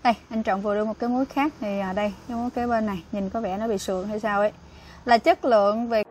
Đây, anh Trọng vừa đưa một cái muối khác thì đây, cái muối kế bên này nhìn có vẻ nó bị sượng hay sao ấy. Là chất lượng về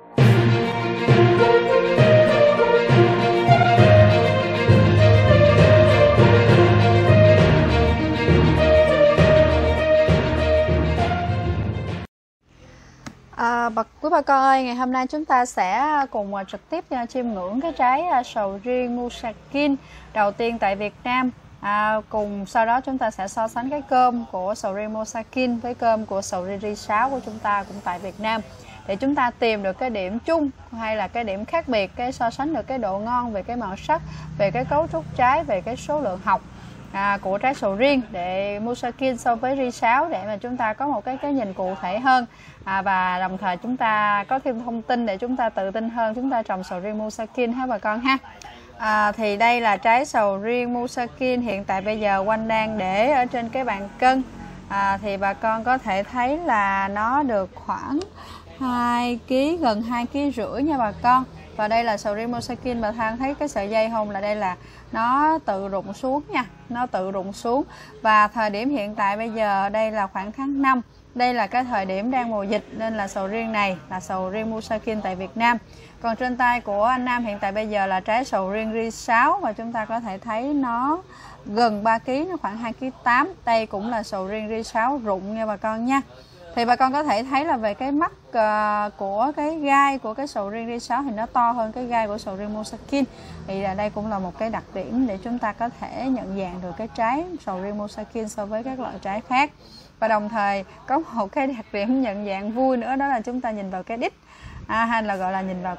quý bà con ơi, ngày hôm nay chúng ta sẽ cùng trực tiếp chiêm ngưỡng cái trái sầu riêng Musakin đầu tiên tại Việt Nam. Cùng sau đó chúng ta sẽ so sánh cái cơm của sầu riêng Musakin với cơm của sầu riêng ri sáo của chúng ta cũng tại Việt Nam, để chúng ta tìm được cái điểm chung hay là cái điểm khác biệt, cái so sánh được cái độ ngon về cái màu sắc, về cái cấu trúc trái, về cái số lượng học của trái sầu riêng để Musakin so với ri sáo, để mà chúng ta có một cái nhìn cụ thể hơn, và đồng thời chúng ta có thêm thông tin để chúng ta tự tin hơn chúng ta trồng sầu riêng Musakin ha bà con ha. Thì đây là trái sầu riêng Musakin hiện tại bây giờ Oanh đang để ở trên cái bàn cân. Thì bà con có thể thấy là nó được khoảng 2 kg, gần 2,5 kg nha bà con. Và đây là sầu riêng Musakin, bà Thang thấy cái sợi dây không, là đây là nó tự rụng xuống nha, nó tự rụng xuống. Và thời điểm hiện tại bây giờ đây là khoảng tháng 5, đây là cái thời điểm đang mùa dịch, nên là sầu riêng này là sầu riêng Musakin tại Việt Nam. Còn trên tay của anh Nam hiện tại bây giờ là trái sầu riêng ri sáo, và chúng ta có thể thấy nó gần 3 kg, nó khoảng 2,8 kg. Đây cũng là sầu riêng ri sáo rụng nha bà con nha. Thì bà con có thể thấy là về cái mắt của cái gai của cái sầu riêng ri sáo thì nó to hơn cái gai của sầu riêng Musakin. Thì đây cũng là một cái đặc điểm để chúng ta có thể nhận dạng được cái trái sầu riêng Musakin so với các loại trái khác. Và đồng thời có một cái đặc điểm nhận dạng vui nữa, đó là chúng ta nhìn vào cái đít, hay là gọi là nhìn vào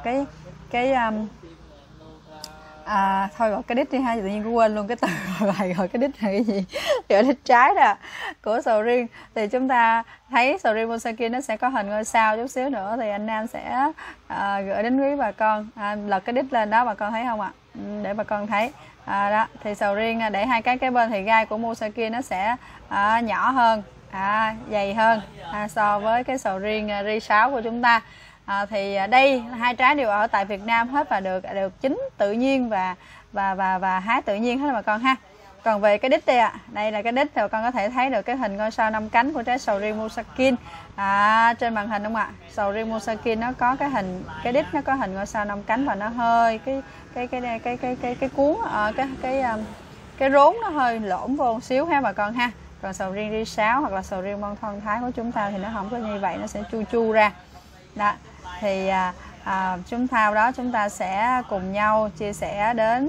thôi gọi cái đít đi ha, tự nhiên quên luôn cái từ lại gọi cái đít là cái gì. Gọi đít trái đó của sầu riêng thì chúng ta thấy sầu riêng Musakin nó sẽ có hình ngôi sao chút xíu nữa, thì anh Nam sẽ gửi đến quý bà con. Lật cái đít lên đó bà con thấy không ạ? Để bà con thấy đó, thì sầu riêng để hai cái bên thì gai của Musakin nó sẽ nhỏ hơn, dày hơn so với cái sầu riêng ri sáo của chúng ta. Thì đây hai trái đều ở tại Việt Nam hết và được chín tự nhiên và hái tự nhiên hết bà con ha. Còn về cái đít đây đây là cái đít, thì bà con có thể thấy được cái hình ngôi sao 5 cánh của trái sầu riêng Musakin trên màn hình không ạ? Sầu riêng Musakin nó có cái đít nó có hình ngôi sao 5 cánh, và nó hơi cái cuốn cái rốn nó hơi lỗm vô một xíu ha bà con ha. Còn sầu riêng ri sáo hoặc là sầu riêng Bon Thon Thái của chúng ta thì nó không có như vậy, nó sẽ chu ra. Đó. Thì chúng ta sẽ cùng nhau chia sẻ đến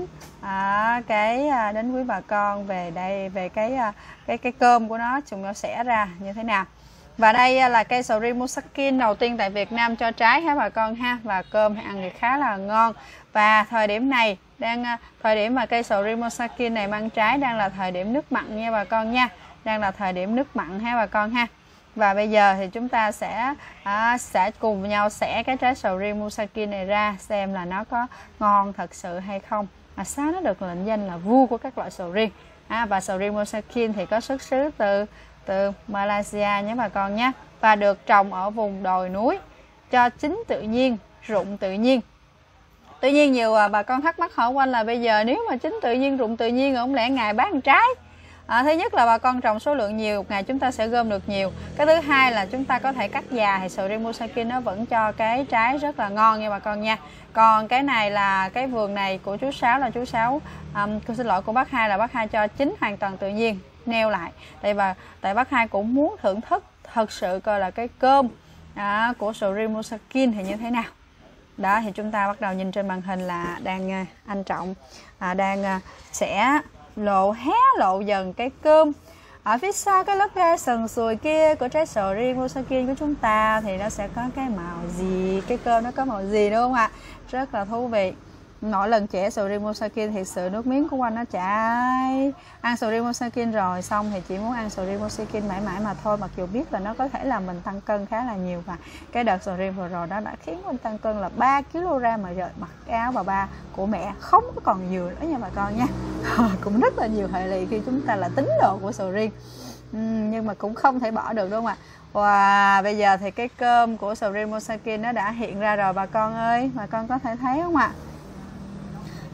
đến quý bà con về đây, về cái cơm của nó, chúng nó sẽ ra như thế nào. Và đây là cây sầu riêng Musakin đầu tiên tại Việt Nam cho trái ha bà con ha, và cơm ăn thì khá là ngon. Và thời điểm này thời điểm mà cây sầu riêng Musakin này mang trái đang là thời điểm nước mặn nha bà con nha, đang là thời điểm nước mặn ha bà con ha. Và bây giờ thì chúng ta sẽ cùng nhau xẻ cái trái sầu riêng Musakin này ra xem là nó có ngon thật sự hay không, mà sao nó được lệnh danh là vua của các loại sầu riêng. Và sầu riêng Musakin thì có xuất xứ từ Malaysia nhé bà con nhé, và được trồng ở vùng đồi núi, cho chín tự nhiên, rụng tự nhiên. Tuy nhiên nhiều bà con thắc mắc hỏi Oanh là bây giờ nếu mà chín tự nhiên, rụng tự nhiên, không lẽ ngày bán trái? Thứ nhất là bà con trồng số lượng nhiều, ngày chúng ta sẽ gom được nhiều. Cái thứ hai là chúng ta có thể cắt già, thì sầu riêng Musakin nó vẫn cho cái trái rất là ngon nha bà con nha. Còn cái này là cái vườn này của chú Sáu, là chú Sáu xin lỗi, của bác Hai là bác Hai cho chín hoàn toàn tự nhiên, neo lại. Tại bác Hai cũng muốn thưởng thức thật sự coi là cái cơm của sầu riêng Musakin thì như thế nào. Đó, thì chúng ta bắt đầu nhìn trên màn hình là anh Trọng đang sẽ lộ dần cái cơm. Ở phía sau cái lớp gai sần sùi kia của trái sầu riêng Musakin của chúng ta thì nó sẽ có cái màu gì, cái cơm nó có màu gì đúng không ạ? Rất là thú vị. Mỗi lần chẻ sầu riêng Musakin thì sự nước miếng của anh nó chảy. Ăn sầu riêng Musakin rồi xong thì chỉ muốn ăn sầu riêng Musakin mãi mãi mà thôi, mặc dù biết là nó có thể làm mình tăng cân khá là nhiều. Và cái đợt sầu riêng vừa rồi đó đã khiến mình tăng cân là 3 kg, mà giờ mặc áo bà ba của mẹ không có còn nhiều nữa nha bà con nha. Cũng rất là nhiều hệ lụy khi chúng ta là tín đồ của sầu riêng, nhưng mà cũng không thể bỏ được đúng không ạ? Và bây giờ thì cái cơm của sầu riêng Musakin nó đã hiện ra rồi bà con ơi, bà con có thể thấy không ạ?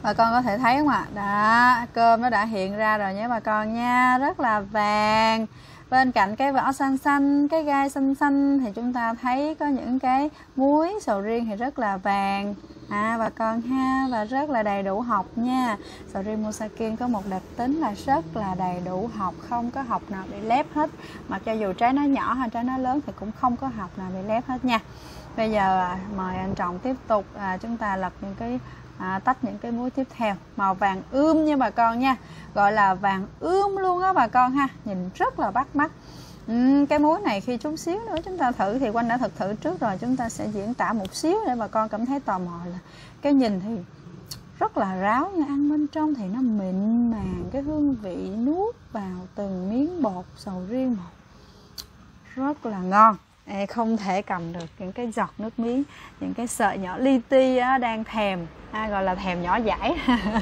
Bà con có thể thấy không ạ? Đó, cơm nó đã hiện ra rồi nhé bà con nha, rất là vàng. Bên cạnh cái vỏ xanh xanh, cái gai xanh xanh thì chúng ta thấy có những cái muối sầu riêng thì rất là vàng bà con ha, và rất là đầy đủ hộc nha. Sầu riêng Mosakin có một đặc tính là rất là đầy đủ hộc, không có hộc nào bị lép hết. Mặc cho dù trái nó nhỏ hay trái nó lớn thì cũng không có hộc nào bị lép hết nha. Bây giờ mời anh Trọng tiếp tục chúng ta lật những cái tách những cái muối tiếp theo. Màu vàng ươm nha bà con nha, gọi là vàng ươm luôn á bà con ha, nhìn rất là bắt mắt. Cái muối này khi chút xíu nữa chúng ta thử, thì Oanh đã thực thử trước rồi, chúng ta sẽ diễn tả một xíu để bà con cảm thấy tò mò. Là cái nhìn thì rất là ráo, nhưng ăn bên trong thì nó mịn màng, cái hương vị nuốt vào từng miếng bột sầu riêng một, rất là ngon. Không thể cầm được những cái giọt nước miếng, những cái sợi nhỏ li ti đang thèm, gọi là thèm nhỏ dãi.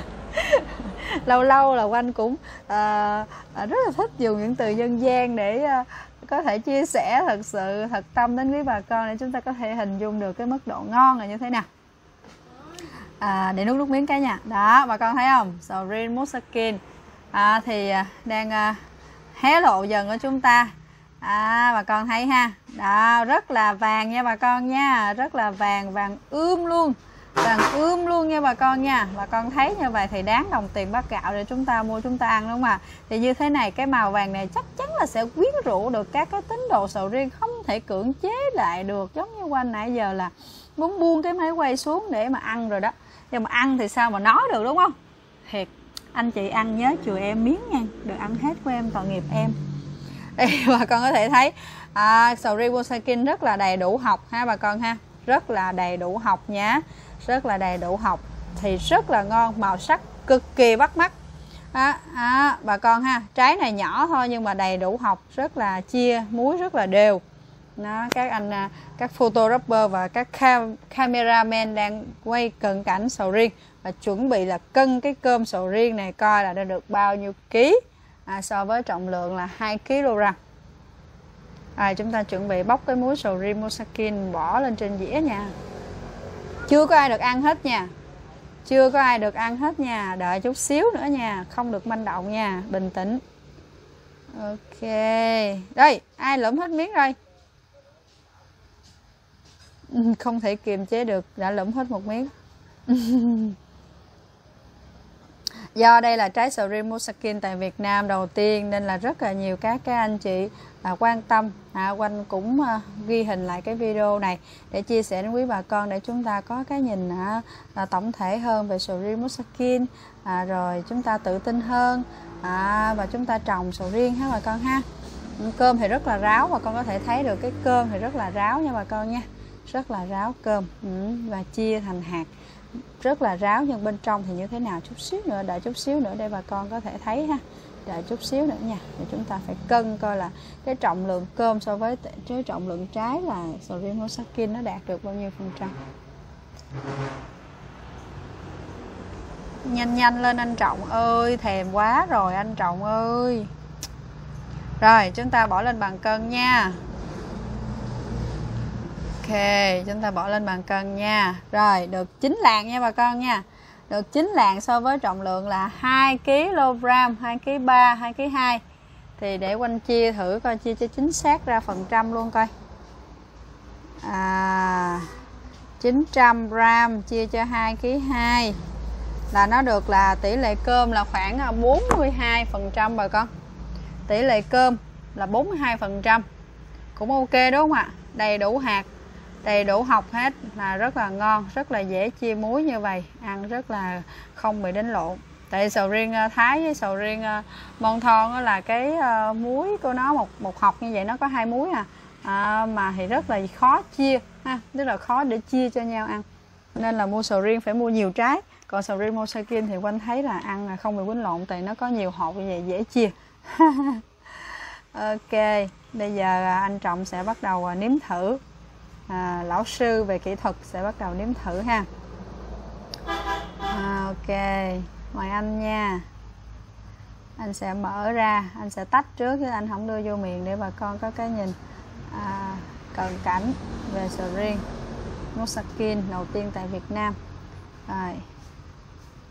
Lâu lâu là Oanh cũng rất là thích dùng những từ dân gian để có thể chia sẻ thật sự thật tâm đến quý bà con, để chúng ta có thể hình dung được cái mức độ ngon là như thế nào. Để nuốt nước miếng cái nha. Đó, bà con thấy không? Sầu riêng Mosakin thì đang hé lộ dần của chúng ta. Bà con thấy ha. Đó, rất là vàng nha bà con nha, rất là vàng, vàng ươm luôn. Vàng ươm luôn nha bà con nha. Bà con thấy như vậy thì đáng đồng tiền bát gạo để chúng ta mua chúng ta ăn, đúng không ạ? Thì như thế này, cái màu vàng này chắc chắn là sẽ quyến rũ được các cái tín đồ sầu riêng, không thể cưỡng chế lại được. Giống như Oanh nãy giờ là muốn buông cái máy quay xuống để mà ăn rồi đó, nhưng mà ăn thì sao mà nói được, đúng không? Thiệt, anh chị ăn nhớ chừa em miếng nha, được ăn hết của em tội nghiệp em. Đây bà con có thể thấy sầu riêng Mosakin rất là đầy đủ hộc ha bà con ha, rất là đầy đủ hộc nhá, rất là đầy đủ hộc, thì rất là ngon, màu sắc cực kỳ bắt mắt. Bà con ha, trái này nhỏ thôi nhưng mà đầy đủ hộc, rất là chia muối rất là đều. Đó, các anh các photographer và các cameraman đang quay cận cảnh sầu riêng và chuẩn bị là cân cái cơm sầu riêng này coi là đã được bao nhiêu ký so với trọng lượng là 2 kg. Chúng ta chuẩn bị bóc cái muối sầu riêng Mosakin bỏ lên trên dĩa nha. Chưa có ai được ăn hết nha, chưa có ai được ăn hết nha, đợi chút xíu nữa nha, không được manh động nha, bình tĩnh. Ok, đây ai lụm hết miếng rồi? Không thể kiềm chế được, đã lụm hết một miếng. Do đây là trái sầu riêng Mosakin tại Việt Nam đầu tiên nên là rất là nhiều các anh chị quan tâm. Oanh cũng ghi hình lại cái video này để chia sẻ đến quý bà con, để chúng ta có cái nhìn tổng thể hơn về sầu riêng Mosakin, rồi chúng ta tự tin hơn và chúng ta trồng sầu riêng ha bà con ha. Cơm thì rất là ráo, bà con có thể thấy được cái cơm thì rất là ráo nha bà con nha, rất là ráo cơm và chia thành hạt rất là ráo, nhưng bên trong thì như thế nào chút xíu nữa, đợi chút xíu nữa để bà con có thể thấy ha, đợi chút xíu nữa nha. Thì chúng ta phải cân coi là cái trọng lượng cơm so với cái trọng lượng trái là sầu riêng Mosakin nó đạt được bao nhiêu %. Nhanh nhanh lên anh Trọng ơi, thèm quá rồi anh Trọng ơi. Rồi chúng ta bỏ lên bàn cân nha. Ok, chúng ta bỏ lên bàn cân nha. Rồi, được 9 lạng nha bà con nha. Được 9 lạng so với trọng lượng là 2 kg, 2 kg 3, 2 kg 2. Thì để Oanh chia thử coi, chia cho chính xác ra phần trăm luôn coi. 900 g chia cho 2 kg 2 là nó được là tỷ lệ cơm là khoảng 42% bà con. Tỷ lệ cơm là 42%. Cũng ok đúng không ạ? Đầy đủ hạt, đầy đủ hộc hết, là rất là ngon, rất là dễ chia muối như vậy, ăn rất là không bị đánh lộn. Tại sầu riêng Thái với sầu riêng Mон Thon là cái muối của nó một hộc như vậy nó có 2 muối mà thì rất là khó chia ha, rất là khó để chia cho nhau ăn, nên là mua sầu riêng phải mua nhiều trái. Còn sầu riêng Mosakin thì Oanh thấy là ăn là không bị quýnh lộn, tại nó có nhiều hột như vậy dễ chia. Ok, bây giờ anh Trọng sẽ bắt đầu nếm thử. Lão sư về kỹ thuật sẽ bắt đầu nếm thử ha. Ok, mời anh nha. Anh sẽ mở ra, anh sẽ tách trước chứ anh không đưa vô miệng để bà con có cái nhìn cận cảnh về sầu riêng Mosakin đầu tiên tại Việt Nam. Rồi.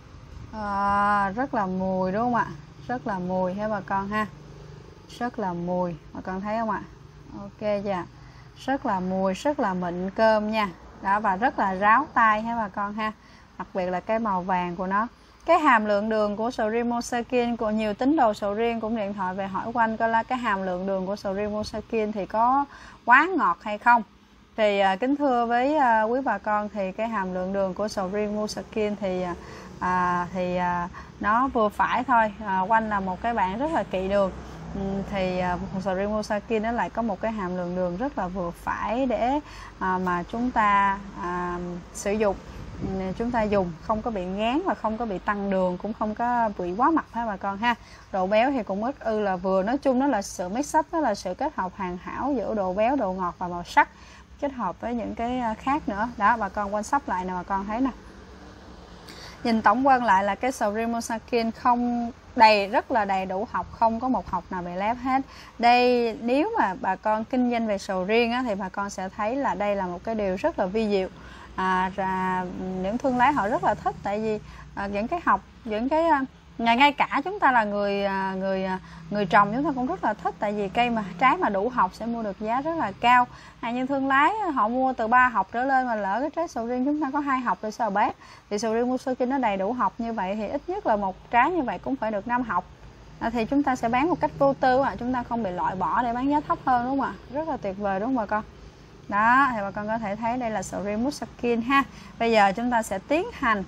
Rất là mùi đúng không ạ? Rất là mùi ha bà con ha. Rất là mùi, bà con thấy không ạ? Ok chưa? Rất là mùi, rất là mịn cơm nha. Đó, và rất là ráo tai ha bà con ha. Đặc biệt là cái màu vàng của nó. Cái hàm lượng đường của sầu riêng Mosakin, của nhiều tín đồ sầu riêng cũng điện thoại về hỏi quanh coi là cái hàm lượng đường của sầu riêng Mosakin thì có quá ngọt hay không. Thì kính thưa với quý bà con, thì cái hàm lượng đường của sầu riêng Mosakin thì nó vừa phải thôi. Quanh là một cái bạn rất là kỵ đường, thì sầu riêng Mosakin nó lại có một cái hàm lượng đường rất là vừa phải để mà chúng ta sử dụng. Chúng ta dùng không có bị ngán và không có bị tăng đường, cũng không có bị quá mặn ha bà con ha. Độ béo thì cũng rất là vừa. Nói chung nó là sự mix up, nó là sự kết hợp hoàn hảo giữa độ béo, độ ngọt và màu sắc, kết hợp với những cái khác nữa. Đó, bà con quan sát lại nè, bà con thấy nè. Nhìn tổng quan lại là cái sầu riêng Mosakin không rất là đầy đủ học, không có một học nào bị lép hết. Đây, nếu mà bà con kinh doanh về sầu riêng á, thì bà con sẽ thấy là đây là một cái điều rất là vi diệu. Những thương lái họ rất là thích, tại vì những cái học, những cái ngay cả chúng ta là người trồng, chúng ta cũng rất là thích, tại vì cây mà trái mà đủ học sẽ mua được giá rất là cao. Nhưng thương lái họ mua từ 3 học trở lên, mà lỡ cái trái sầu riêng chúng ta có 2 học thì sao bác? Thì sầu riêng Mosakin nó đầy đủ học như vậy thì ít nhất là một trái như vậy cũng phải được 5 học. Thì chúng ta sẽ bán một cách vô tư, chúng ta không bị loại bỏ để bán giá thấp hơn, đúng không ạ? Rất là tuyệt vời đúng không bà con? Đó, thì bà con có thể thấy đây là sầu riêng Mosakin ha. Bây giờ chúng ta sẽ tiến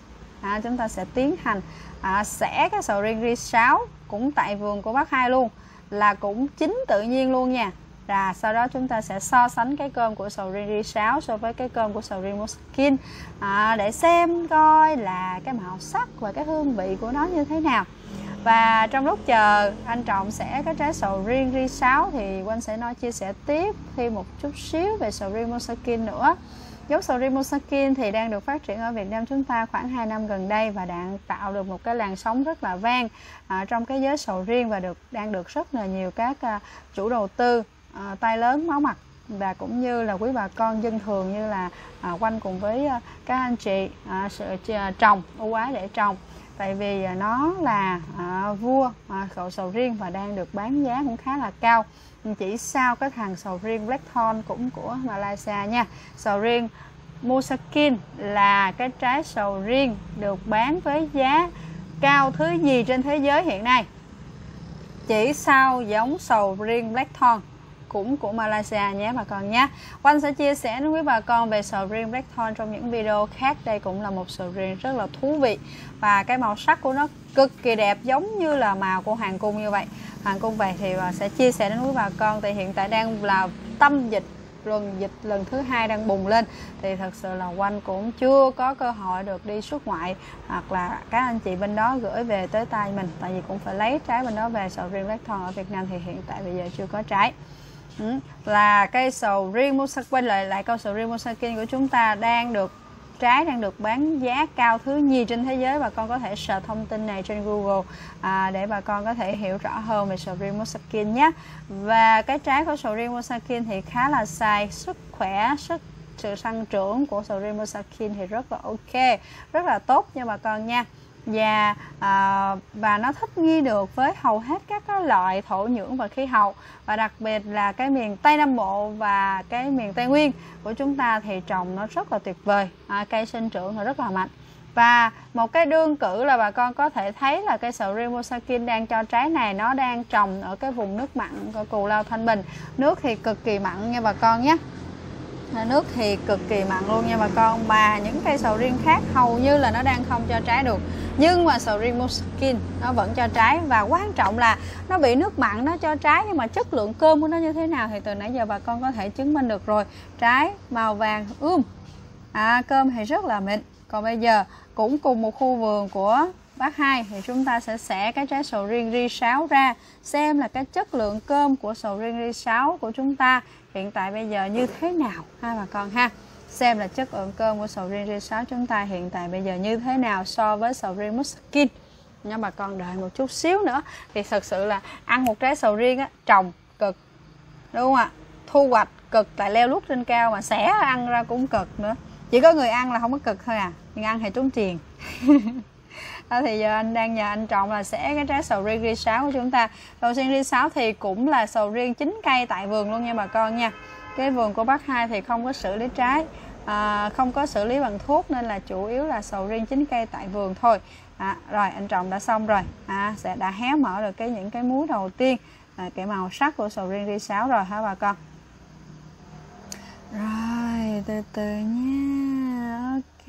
hành xẻ cái sầu riêng ri sáo cũng tại vườn của bác Hai luôn, là cũng chín tự nhiên luôn nha. Sau đó chúng ta sẽ so sánh cái cơm của sầu riêng ri sáo so với cái cơm của sầu riêng Mosakin, để xem coi là cái màu sắc và cái hương vị của nó như thế nào. Và trong lúc chờ anh Trọng sẽ cái trái sầu riêng ri sáo thì Quanh sẽ chia sẻ tiếp thêm một chút xíu về sầu riêng Mosakin nữa. Giống sầu riêng Mosakin thì đang được phát triển ở Việt Nam chúng ta khoảng 2 năm gần đây và đang tạo được một cái làn sóng rất là vang trong cái giới sầu riêng, và đang được rất là nhiều các chủ đầu tư tay lớn máu mặt và cũng như là quý bà con dân thường như là Quanh cùng với các anh chị trồng ưu ái để trồng, tại vì nó là vua cậu sầu riêng và đang được bán giá cũng khá là cao, chỉ sau cái thằng sầu riêng Blackthorn cũng của Malaysia nha. Sầu riêng Mosakin là cái trái sầu riêng được bán với giá cao thứ nhì trên thế giới hiện nay, chỉ sau giống sầu riêng Blackthorn cũng của Malaysia nhé bà con nhé. Quanh sẽ chia sẻ với quý bà con về sầu riêng Blackthorn trong những video khác. Đây cũng là một sầu riêng rất là thú vị và cái màu sắc của nó cực kỳ đẹp, giống như là màu của hoàng cung như vậy. Hoàng cung vậy thì sẽ chia sẻ đến quý bà con, thì hiện tại đang là tâm dịch lần thứ 2 đang bùng lên, thì thật sự là Quanh cũng chưa có cơ hội được đi xuất ngoại hoặc là các anh chị bên đó gửi về tới tay mình, tại vì cũng phải lấy trái bên đó về. Sầu riêng Blackthorn ở Việt Nam thì hiện tại bây giờ chưa có trái. Là cây sầu riêng Mosakin, quay lại câu sầu riêng Mosakin của chúng ta đang được bán giá cao thứ nhì trên thế giới. Bà con có thể search thông tin này trên Google để bà con có thể hiểu rõ hơn về sầu riêng Mosakin nhé. Và cái trái của sầu riêng Mosakin thì khá là sai, sức khỏe, sự tăng trưởng của sầu riêng Mosakin thì rất là ok, rất là tốt nha bà con nha. Và nó thích nghi được với hầu hết các loại thổ nhưỡng và khí hậu, và đặc biệt là cái miền Tây Nam Bộ và cái miền Tây Nguyên của chúng ta thì trồng nó rất là tuyệt vời, cây sinh trưởng nó rất là mạnh. Và một cái đương cử là bà con có thể thấy là cây sầu riêng Mosakin đang cho trái này nó đang trồng ở cái vùng nước mặn của Cù Lao Thanh Bình. Nước thì cực kỳ mặn nha bà con nhé, nước thì cực kỳ mặn luôn nha bà con. Mà những cây sầu riêng khác hầu như là nó đang không cho trái được, nhưng mà sầu riêng Mosakin nó vẫn cho trái. Và quan trọng là nó bị nước mặn nó cho trái, nhưng mà chất lượng cơm của nó như thế nào thì từ nãy giờ bà con có thể chứng minh được rồi. Trái màu vàng cơm thì rất là mịn. Còn bây giờ cũng cùng một khu vườn của bác Hai thì chúng ta sẽ xẻ cái trái sầu riêng ri sáo ra, xem là cái chất lượng cơm của sầu riêng ri sáo của chúng ta hiện tại bây giờ như thế nào ha bà con ha. Xem là chất lượng cơm của sầu riêng ri sáo chúng ta hiện tại bây giờ như thế nào so với sầu riêng Mosakin nha bà con. Đợi một chút xíu nữa thì thật sự là ăn một trái sầu riêng trồng cực đúng không ạ, thu hoạch cực, tại leo lút trên cao, mà xẻ ăn ra cũng cực nữa. Chỉ có người ăn là không có cực thôi nhưng ăn thì trúng tiền. Thì giờ anh đang nhờ anh Trọng là xẻ cái trái sầu riêng ri sáo của chúng ta. Sầu riêng ri sáo thì cũng là sầu riêng chín cây tại vườn luôn nha bà con nha. Cái vườn của bác Hai thì không có xử lý trái, không có xử lý bằng thuốc, nên là chủ yếu là sầu riêng chín cây tại vườn thôi. Rồi anh Trọng đã xong rồi, sẽ đã hé mở được những cái múi đầu tiên, cái màu sắc của sầu riêng ri sáo rồi hả bà con. Rồi từ từ nha. Ok,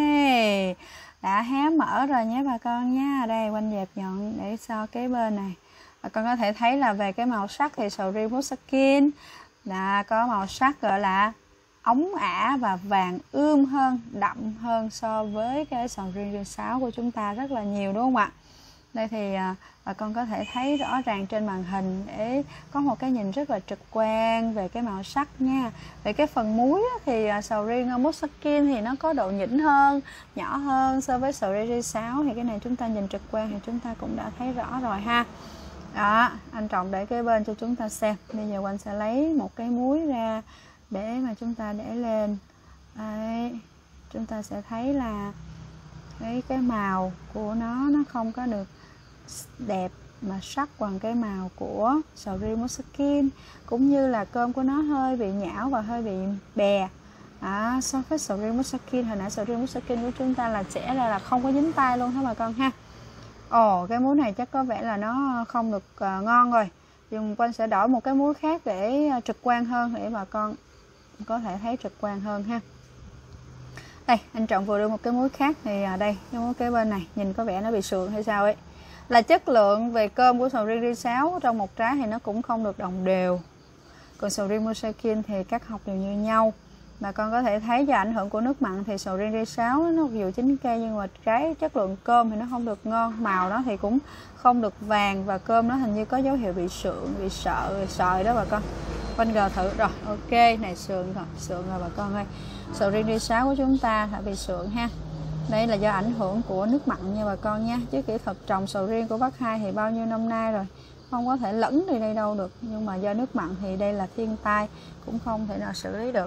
đã hé mở rồi nhé bà con nha. Đây quanh dẹp nhọn để so kế bên này. Bà con có thể thấy là về cái màu sắc thì sầu riêng Muscakin đã có màu sắc gọi là óng ả và vàng ươm hơn, đậm hơn so với cái sầu riêng ri sáo của chúng ta rất là nhiều, đúng không ạ? Đây thì bà con có thể thấy rõ ràng trên màn hình để có một cái nhìn rất là trực quan về cái màu sắc nha. Về cái phần múi thì sầu riêng Muscakin thì nó có độ nhỉnh hơn, nhỏ hơn so với sầu riêng ri sáo. Thì cái này chúng ta nhìn trực quan thì chúng ta cũng đã thấy rõ rồi ha. Đó, anh Trọng để kế bên cho chúng ta xem. Bây giờ anh sẽ lấy một cái múi ra để mà chúng ta để lên. Đấy, chúng ta sẽ thấy là cái màu của nó không có được đẹp mà sắc bằng cái màu của sầu riêng Muscakin, cũng như là cơm của nó hơi bị nhão và hơi bị bè. So với sầu riêng Muscakin, hồi nãy sầu riêng Muscakin của chúng ta là sẽ ra là không có dính tay luôn hả bà con ha. Cái muối này chắc có vẻ là nó không được ngon rồi. Nhưng Quanh sẽ đổi một cái muối khác để trực quan hơn, để bà con có thể thấy trực quan hơn ha. Đây, anh Trọng vừa đưa một cái muối khác thì đây, cái muối kế bên này nhìn có vẻ nó bị sượng hay sao ấy. Là chất lượng về cơm của sầu riêng ri sáo trong một trái thì nó cũng không được đồng đều. Còn sầu riêng Muscakin thì các hộc đều như nhau. Bà con có thể thấy do ảnh hưởng của nước mặn thì sầu riêng ri sáo nó dù chín cây nhưng mà cái chất lượng cơm thì nó không được ngon, màu nó thì cũng không được vàng, và cơm nó hình như có dấu hiệu bị sượng, bị sợi đó bà con. Quanh gờ thử rồi, ok, này sượng rồi bà con ơi. Sầu riêng ri sáo của chúng ta đã bị sượng ha. Đây là do ảnh hưởng của nước mặn nha bà con nha. Chứ kỹ thuật trồng sầu riêng của bác Hai thì bao nhiêu năm nay rồi, không có thể lẫn đi đây đâu được. Nhưng mà do nước mặn thì đây là thiên tai, cũng không thể nào xử lý được.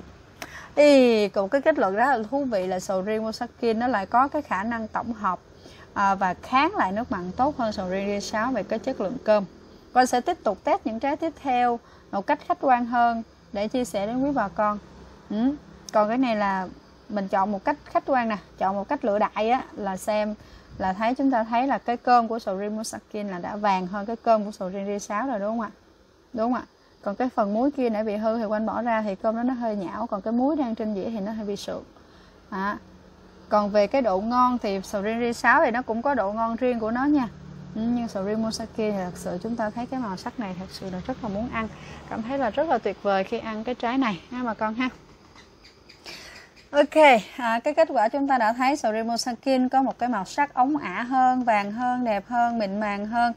Cũng cái kết luận rất là thú vị là sầu riêng Muscakin nó lại có cái khả năng tổng hợp và kháng lại nước mặn tốt hơn sầu riêng ri sáo về cái chất lượng cơm. Con sẽ tiếp tục test những trái tiếp theo một cách khách quan hơn để chia sẻ đến quý bà con. Còn cái này là mình chọn một cách khách quan nè, chọn một cách lựa đại á, là xem là chúng ta thấy là cái cơm của sầu riêng Muscakin là đã vàng hơn cái cơm của sầu riêng ri sáo rồi, đúng không ạ? Đúng không ạ? Còn cái phần muối kia nãy bị hư thì Quanh bỏ ra thì cơm đó nó hơi nhão, còn cái muối đang trên dĩa thì nó hơi bị sượng. Còn về cái độ ngon thì sầu riêng ri sáo thì nó cũng có độ ngon riêng của nó nha. Nhưng sầu riêng Muscakin thì thật sự chúng ta thấy cái màu sắc này thật sự là rất là muốn ăn, cảm thấy là rất là tuyệt vời khi ăn cái trái này ha bà con ha. Ok, cái kết quả chúng ta đã thấy sầu riêng Muscakin có một cái màu sắc óng ả hơn, vàng hơn, đẹp hơn, mịn màng hơn,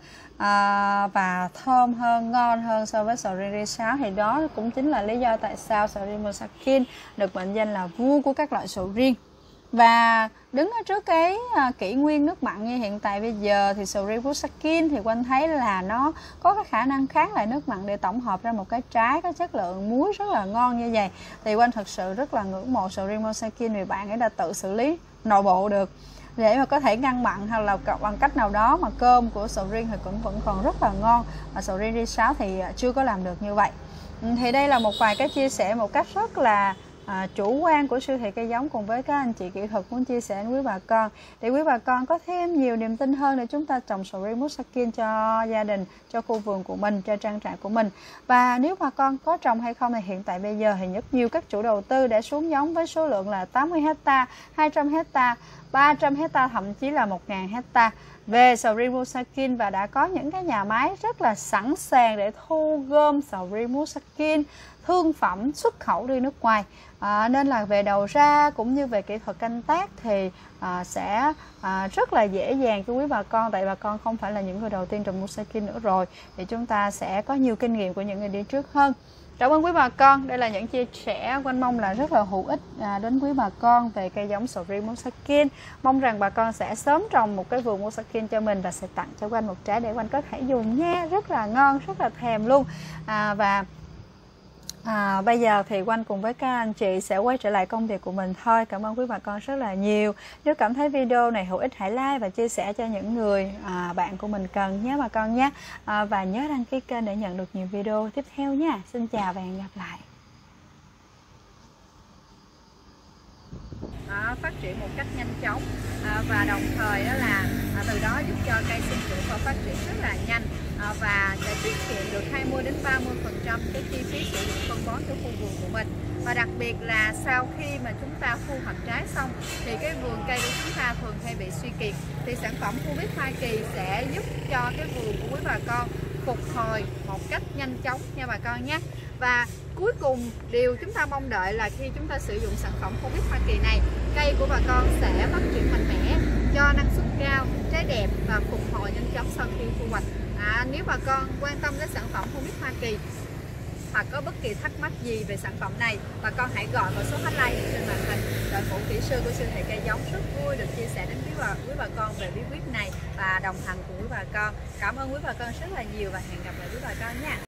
và thơm hơn, ngon hơn so với sầu riêng ri sáo. Thì đó cũng chính là lý do tại sao sầu riêng Muscakin được mệnh danh là vua của các loại sầu riêng. Và đứng ở trước cái kỷ nguyên nước mặn như hiện tại bây giờ thì sầu riêng Muscakin thì Quanh thấy là nó có cái khả năng kháng lại nước mặn để tổng hợp ra một cái trái có chất lượng muối rất là ngon như vậy. Thì Quanh thật sự rất là ngưỡng mộ sầu riêng Muscakin vì bạn ấy đã tự xử lý nội bộ được để mà có thể ngăn mặn, hay là bằng cách nào đó mà cơm của sầu riêng thì cũng vẫn còn rất là ngon, và sầu riêng ri sáo thì chưa có làm được như vậy. Thì đây là một vài cái chia sẻ một cách rất là chủ quan của siêu thị cây giống cùng với các anh chị kỹ thuật muốn chia sẻ với quý bà con, để quý bà con có thêm nhiều niềm tin hơn để chúng ta trồng sầu riêng Muscakin cho gia đình, cho khu vườn của mình, cho trang trại của mình. Và nếu bà con có trồng hay không thì hiện tại bây giờ thì rất nhiều các chủ đầu tư đã xuống giống với số lượng là 80 hectare, 200 hectare, 300 hectare, thậm chí là 1.000 hectare về sầu riêng Muscakin, và đã có những cái nhà máy rất là sẵn sàng để thu gom sầu riêng Muscakin thương phẩm xuất khẩu đi nước ngoài. Nên là về đầu ra cũng như về kỹ thuật canh tác thì sẽ rất là dễ dàng cho quý bà con, tại bà con không phải là những người đầu tiên trồng Muscakin nữa rồi, thì chúng ta sẽ có nhiều kinh nghiệm của những người đi trước hơn. Cảm ơn quý bà con, đây là những chia sẻ Quanh mong là rất là hữu ích đến quý bà con về cây giống sầu riêng Muscakin. Mong rằng bà con sẽ sớm trồng một cái vườn Muscakin cho mình và sẽ tặng cho Quanh một trái để Quanh có thể dùng nha, rất là ngon, rất là thèm luôn. Và Bây giờ thì Oanh cùng với các anh chị sẽ quay trở lại công việc của mình thôi. Cảm ơn quý bà con rất là nhiều. Nếu cảm thấy video này hữu ích, hãy like và chia sẻ cho những người bạn của mình cần nhé bà con nhé. Và nhớ đăng ký kênh để nhận được nhiều video tiếp theo nha. Xin chào và hẹn gặp lại. Phát triển một cách nhanh chóng và đồng thời đó là từ đó giúp cho cây sinh trưởng và phát triển rất là nhanh và sẽ tiết kiệm được 20 đến 30% cái chi phí sử dụng phân bón cho khu vườn của mình. Và đặc biệt là sau khi mà chúng ta thu hoạch trái xong thì cái vườn cây của chúng ta thường hay bị suy kiệt, thì sản phẩm Cubix Hoa Kỳ sẽ giúp cho cái vườn của quý bà con phục hồi một cách nhanh chóng nha bà con nhé. Và cuối cùng điều chúng ta mong đợi là khi chúng ta sử dụng sản phẩm Cubix Hoa Kỳ này, cây của bà con sẽ phát triển mạnh mẽ, cho năng suất cao, trái đẹp và phục hồi nhanh chóng sau khi thu hoạch. Nếu bà con quan tâm đến sản phẩm Cubix Hoa Kỳ hoặc có bất kỳ thắc mắc gì về sản phẩm này, bà con hãy gọi vào số hotline trên màn hình. Đội ngũ kỹ sư của siêu thị cây giống rất vui được chia sẻ đến quý bà con về bí quyết này và đồng hành cùng quý bà con. Cảm ơn quý bà con rất là nhiều và hẹn gặp lại quý bà con nha.